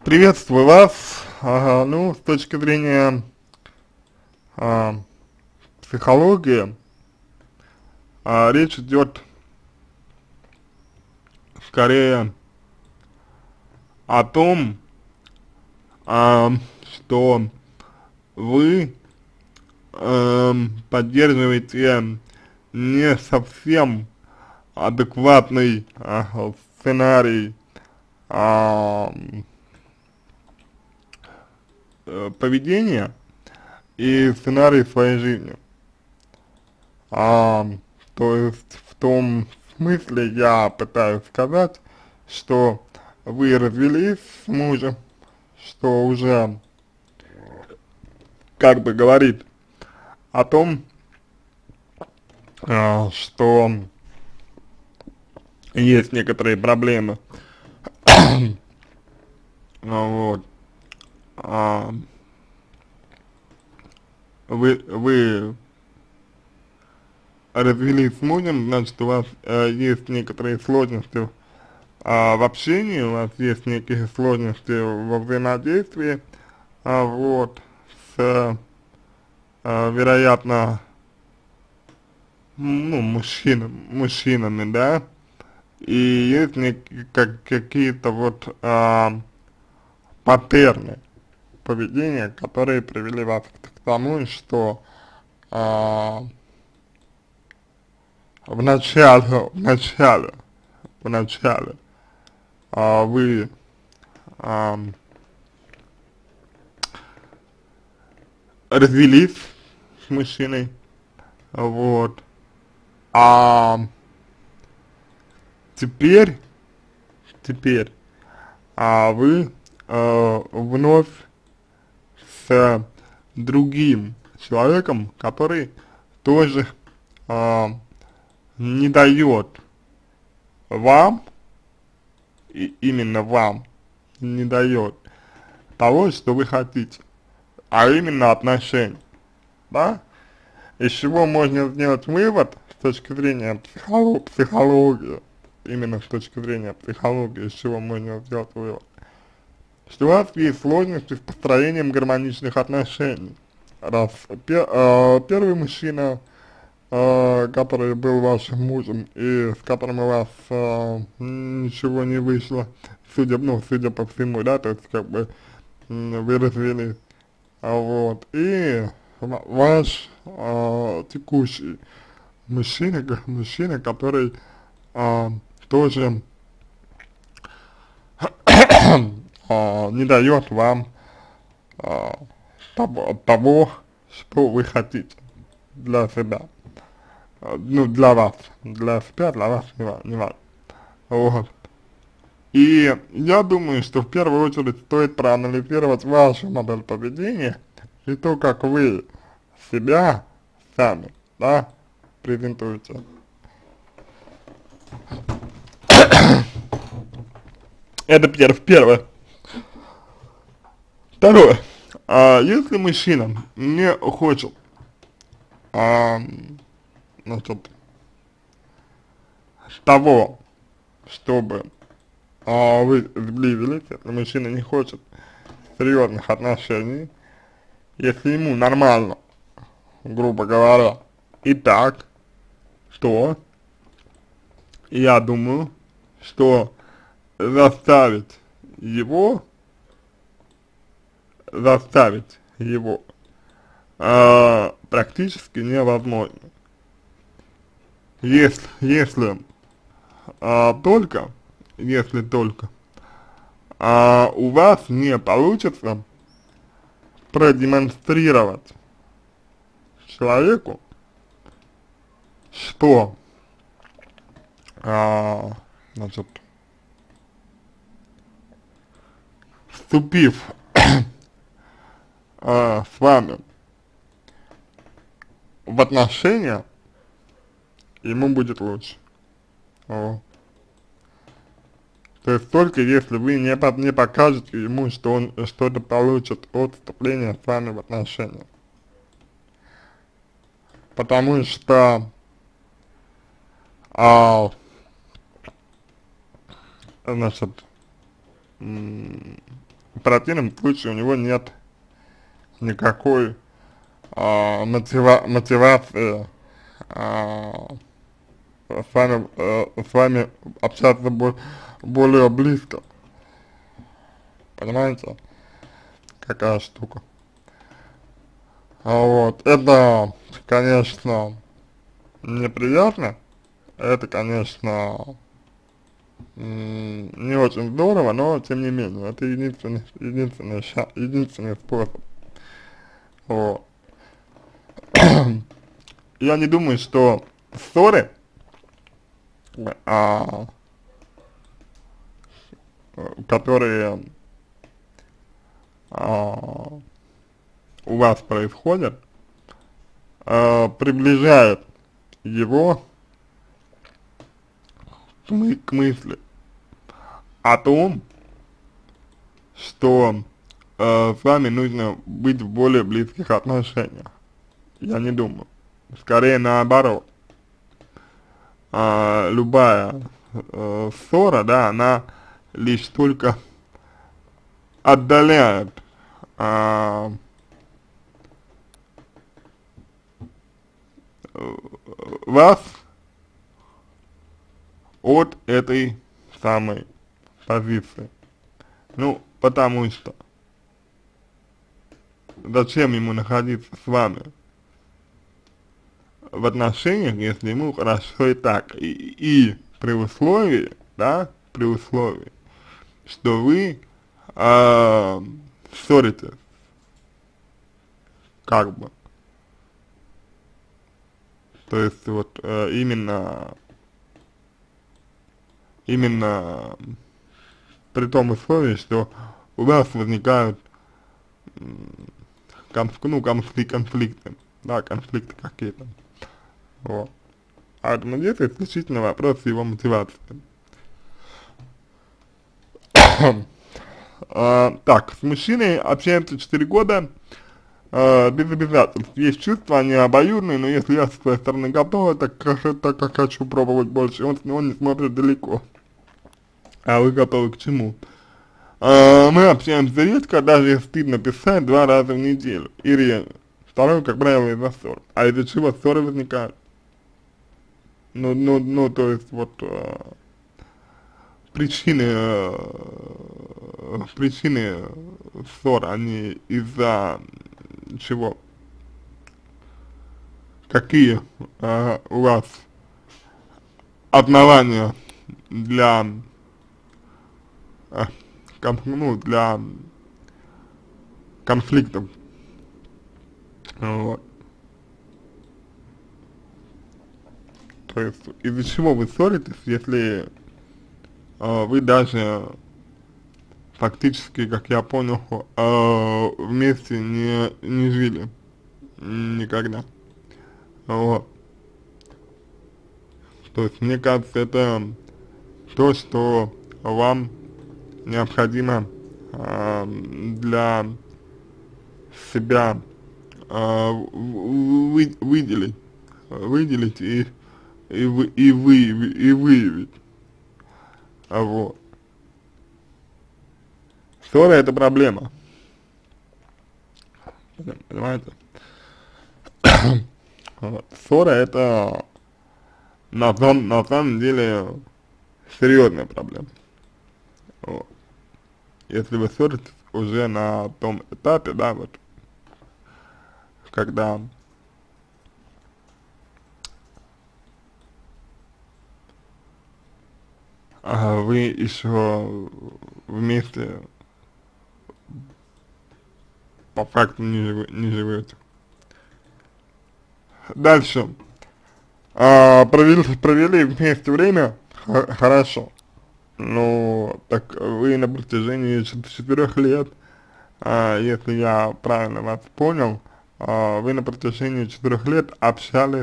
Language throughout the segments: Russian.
Приветствую вас. Ну, с точки зрения а, психологии, речь идет скорее о том, а, что вы поддерживаете не совсем адекватный сценарий а, поведения и сценарий своей жизни. А, То есть в том смысле я пытаюсь сказать, что вы развелись с мужем, что уже как бы говорит о том, что есть некоторые проблемы. Вот. А, вы развелись с мужем, значит, у вас есть некоторые сложности в общении, у вас есть некие сложности во взаимодействии, вот, с, вероятно, ну, мужчинами, да, и есть какие-то вот паттерны поведения, которые привели вас к тому, что а, в начале вы а, развелись с мужчиной, вот, а теперь, теперь вы вновь с другим человеком, который тоже а, не дает вам, и именно вам, не дает того, что вы хотите, а именно отношений, да? Из чего можно сделать вывод с точки зрения психологии, именно с точки зрения психологии, из чего можно сделать вывод, что у вас есть сложности с построением гармоничных отношений. Раз первый мужчина, который был вашим мужем и с которым у вас ничего не вышло, судя по всему, да, то есть как бы вы развелись, вот, и ваш текущий мужчина, который тоже не дает вам того, что вы хотите для себя, ну, для себя, для вас, не важно, вот. И я думаю, что в первую очередь стоит проанализировать вашу модель поведения и то, как вы себя сами, да, презентуете. Это первое. Второе. Если мужчина не хочет, значит, того, чтобы вы сблизились, если мужчина не хочет серьезных отношений, если ему нормально, грубо говоря, и так, то я думаю, что заставить его практически невозможно. Если только у вас не получится продемонстрировать человеку, что, значит, вступив с вами в отношения, ему будет лучше. Вот. То есть только если вы не покажете ему, что он что-то получит от вступления с вами в отношения. Потому что, значит, противном случае у него нет никакой мотивации с вами общаться более близко. Понимаете, какая штука? Вот, это, конечно, неприятно, это, конечно, не очень здорово, но тем не менее, это единственный способ. Вот. Я не думаю, что ссоры, а, которые у вас происходят, приближают его к мысли о том, что с вами нужно быть в более близких отношениях. Я не думаю. Скорее наоборот. Любая ссора, да, она лишь только отдаляет вас от этой самой позиции. Ну, потому что зачем ему находиться с вами в отношениях, если ему хорошо и так, и при условии, да, при условии, что вы ссоритесь, как бы, то есть вот именно при том условии, что у вас возникают конфликты, да, конфликты какие-то. Вот. Поэтому здесь исключительно вопрос его мотивации. Так, с мужчиной общаемся 4 года, без обязательств. Есть чувства, они обоюдные, но если я со своей стороны готова, так как хочу пробовать больше, он не смотрит далеко. А вы готовы к чему? Мы общаемся редко, даже если стыдно писать 2 раза в неделю и реже. Второе, как правило, из-за ссор. А из-за чего ссоры возникают? То есть вот причины ссор, они из-за чего? Какие у вас основания для для конфликтов? Вот. То есть из-за чего вы ссоритесь, если вы даже фактически, как я понял, вместе не жили никогда. Вот. То есть мне кажется, это то, что вам необходимо для себя выделить и выявить. Вот. Ссора — это проблема. Понимаете? Вот. Ссора — это на самом деле серьезная проблема. Вот. Если вы ссоритесь уже на том этапе, да, вот, когда вы еще вместе по факту не живете. Дальше. Провели вместе время, хорошо. Ну, так вы на протяжении 4 лет, если я правильно вас понял, вы на протяжении 4 лет общались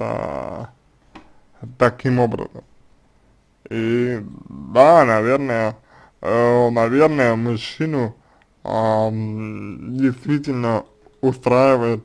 таким образом. И да, наверное, мужчину действительно устраивает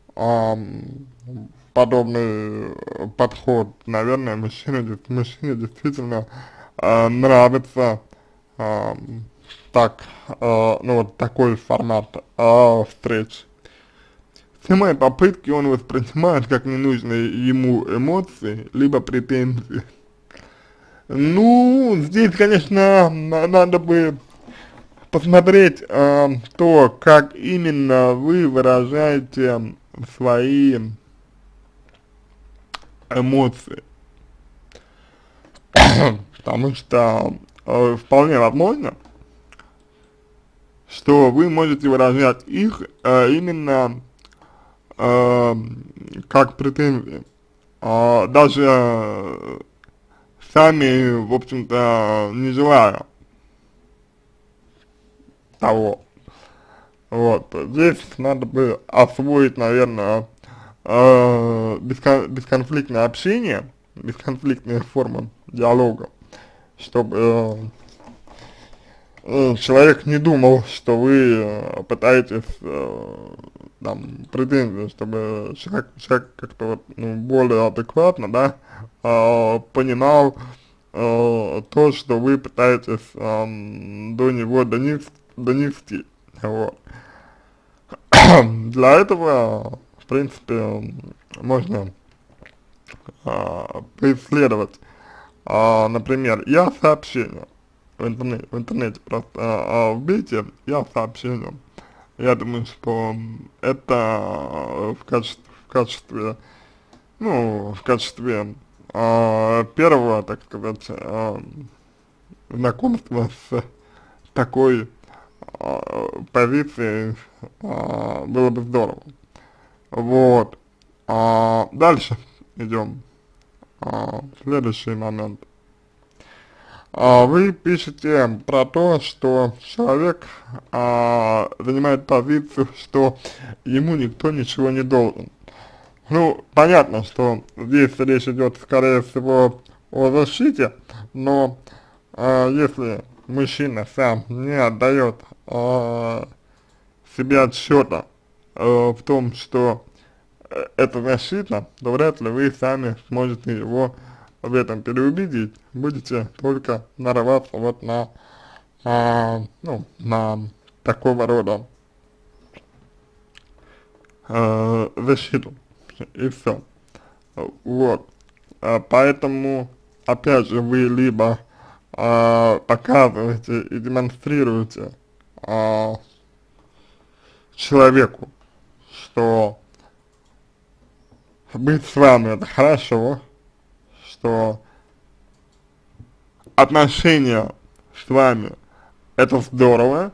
подобный подход. Наверное, мужчине действительно нравится так, ну вот такой формат встреч. Все мои попытки он воспринимает как ненужные ему эмоции, либо претензии. Ну, здесь, конечно, надо бы посмотреть то, как именно вы выражаете свои эмоции. Потому что вполне возможно, что вы можете выражать их именно как претензии, даже сами, в общем-то, не желая того. Вот, здесь надо бы освоить, наверное, бесконфликтное общение, бесконфликтные формы диалога, чтобы человек не думал, что вы пытаетесь там претензии, чтобы человек как-то вот, ну, более адекватно, да, понимал то, что вы пытаетесь до него донести, вот. Для этого, в принципе, можно поисследовать, например, я сообщение в интернете просто вбейте я сообщение. Я думаю, что это в качестве первого, так сказать, знакомства с такой позицией было бы здорово. Вот. Дальше идем. Следующий момент. Вы пишете про то, что человек занимает позицию, что ему никто ничего не должен. Ну, понятно, что здесь речь идет, скорее всего, о защите, но если мужчина сам не отдает себе отсчета в том, что это защита, то вряд ли вы сами сможете его в этом переубедить, будете только нарываться вот на, ну, на такого рода защиту, и все. Вот. Поэтому, опять же, вы либо показываете и демонстрируете человеку, что быть с вами это хорошо, что отношения с вами это здорово,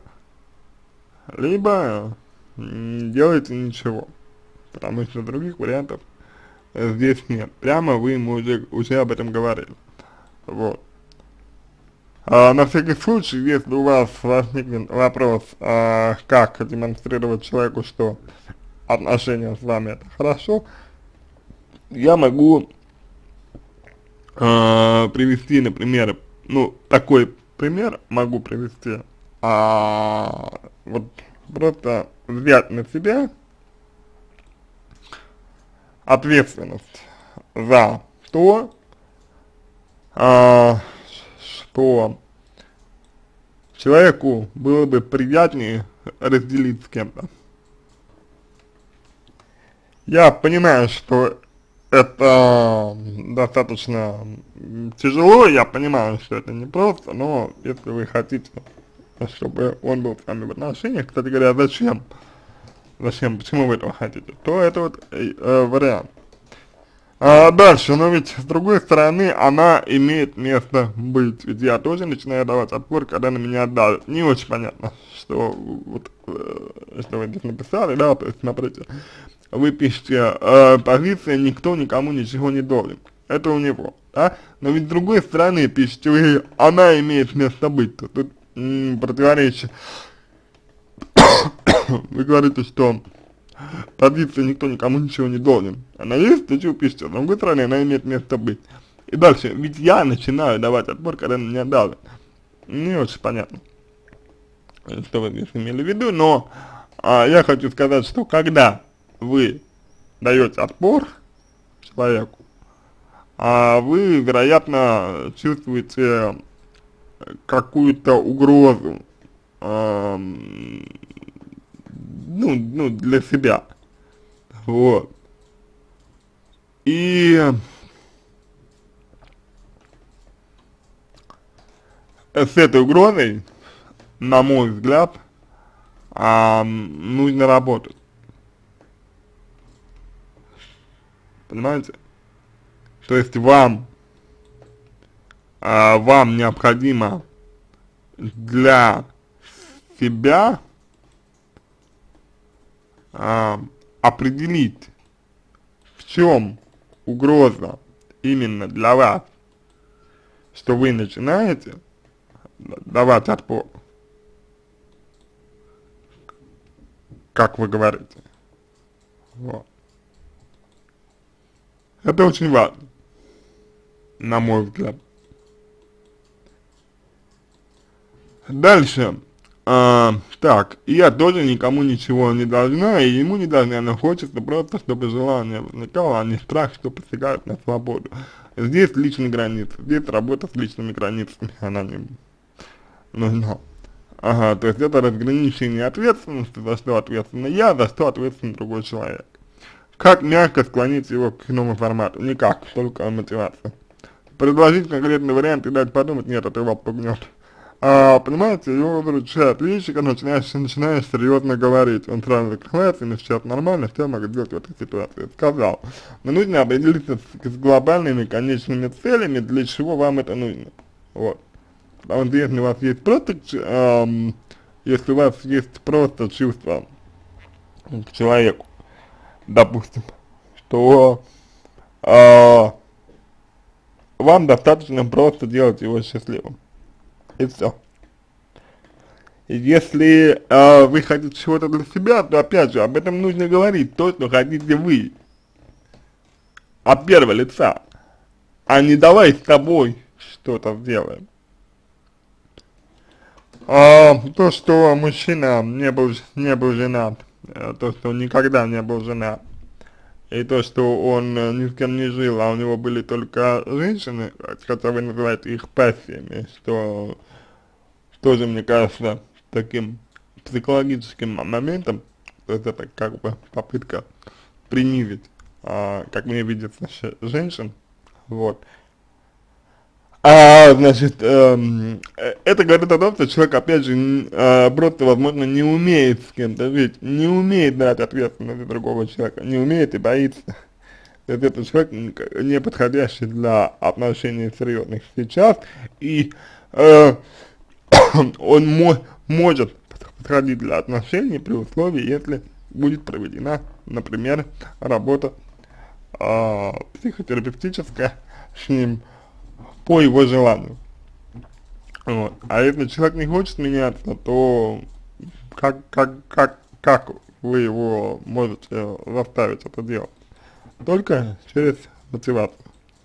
либо не делайте ничего, потому что других вариантов здесь нет. Прямо вы ему уже об этом говорили. Вот. На всякий случай, если у вас возникнет вопрос, как демонстрировать человеку, что отношения с вами это хорошо, я могу привести, например, ну, такой пример могу привести, вот просто взять на себя ответственность за то, что человеку было бы приятнее разделить с кем-то. Я понимаю, что это достаточно тяжело, я понимаю, что это непросто, но если вы хотите, чтобы он был с вами в отношениях, кстати говоря, почему вы этого хотите, то это вот вариант. Дальше, но ведь с другой стороны, она имеет место быть, ведь я тоже начинаю давать отпор, когда на меня давят. Не очень понятно, что вот, что вы здесь написали, да, то есть, смотрите, вы пишете, позиция «никто никому ничего не должен», это у него, да, но ведь с другой стороны пишете вы «она имеет место быть», то тут противоречие. Вы говорите, что позиция «никто никому ничего не должен», она есть, то что пишете, с другой стороны она имеет место быть. И дальше, ведь я начинаю давать отпор, когда на меня давят. Не очень понятно, что вы здесь имели в виду, но я хочу сказать, что когда вы даете отпор человеку, вы, вероятно, чувствуете какую-то угрозу ну, для себя, вот. И с этой угрозой, на мой взгляд, нужно работать, понимаете? То есть вам необходимо для себя определить, в чем угроза именно для вас, что вы начинаете давать отпор, как вы говорите. Вот. Это очень важно, на мой взгляд. Дальше. Так, я тоже никому ничего не должна, и ему не должна, но хочется просто, чтобы желание возникало, а не страх, что посягает на свободу. Здесь личные границы, здесь работа с личными границами, она не нужна. Ага, то есть это разграничение ответственности, за что ответственна я, за что ответственен другой человек. Как мягко склонить его к иному формату? Никак, только мотивация. Предложить конкретный вариант и дать подумать, нет, это его отпугнет. Понимаете, его выручает вещи, когда начинаешь серьезно говорить, он сразу закрывается, и сейчас нормально, что я могу делать в этой ситуации, сказал. Но нужно определиться с глобальными конечными целями, для чего вам это нужно, вот. Потому что если у вас есть просто, если у вас есть просто чувство к человеку, допустим, что вам достаточно просто делать его счастливым. И все. Если вы хотите чего-то для себя, то опять же, об этом нужно говорить, то, что хотите вы, от первого лица, а не давай с тобой что-то сделаем. То, что мужчина не был женат, то, что он никогда не был женат, и то, что он ни с кем не жил, а у него были только женщины, хотя вы называете их пассиями, что тоже, мне кажется, таким психологическим моментом, то есть это как бы попытка принизить, как мне видится, женщин, вот. Значит, это говорит о том, что человек, опять же, просто, возможно, не умеет с кем-то жить, не умеет брать ответственность за другого человека, не умеет и боится. То есть это человек, не подходящий для отношений серьезных сейчас, и он может подходить для отношений при условии, если будет проведена, например, работа психотерапевтическая с ним, по его желанию. Вот. А если человек не хочет меняться, то как вы его можете заставить это делать? Только через мотивацию.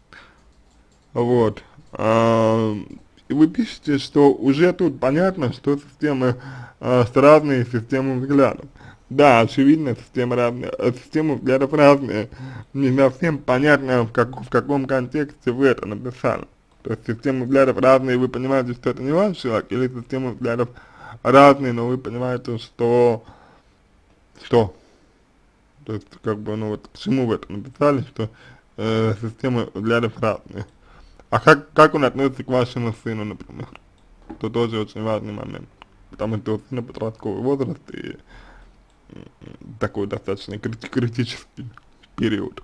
Вот. И вы пишете, что уже тут понятно, что системы разные, системы взглядов. Да, очевидно, системы взглядов разные. Не совсем понятно, в каком контексте вы это написали. То есть системы взглядов разные, вы понимаете, что это не ваш человек, или системы взглядов разные, но вы понимаете, что то есть, как бы, ну вот, к чему вы это написали, что системы взглядов разные. А как он относится к вашему сыну, например? Это тоже очень важный момент, потому что у сына подростковый возраст и такой достаточно критический период.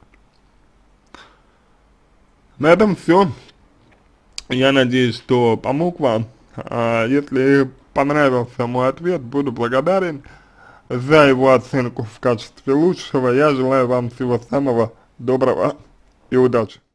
На этом все. Я надеюсь, что помог вам. Если понравился мой ответ, буду благодарен за его оценку в качестве лучшего. Я желаю вам всего самого доброго и удачи.